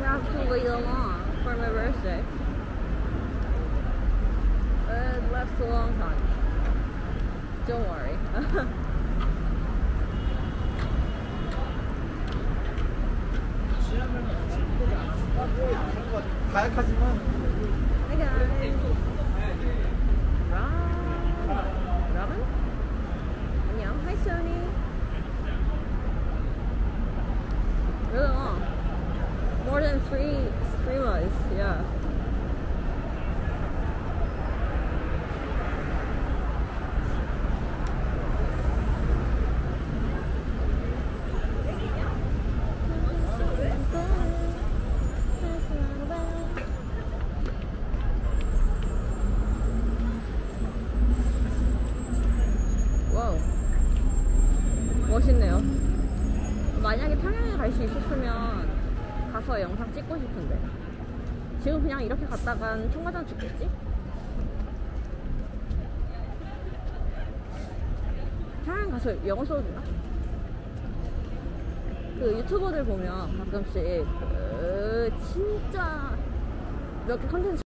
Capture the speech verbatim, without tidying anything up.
have to wait long for my birthday. It lasts a long time. Don't worry. 가약하지만. Hi guys. Ram. Ramen? 안녕. Hi Sony. Really long. More than three three months. Yeah. 멋있네요. 만약에 평양에 갈 수 있었으면 가서 영상 찍고 싶은데 지금 그냥 이렇게 갔다간 청가장 찍겠지? 평양 가서 영어 써도 되나? 그 유튜버들 보면 가끔씩 그 진짜 몇 개 컨텐츠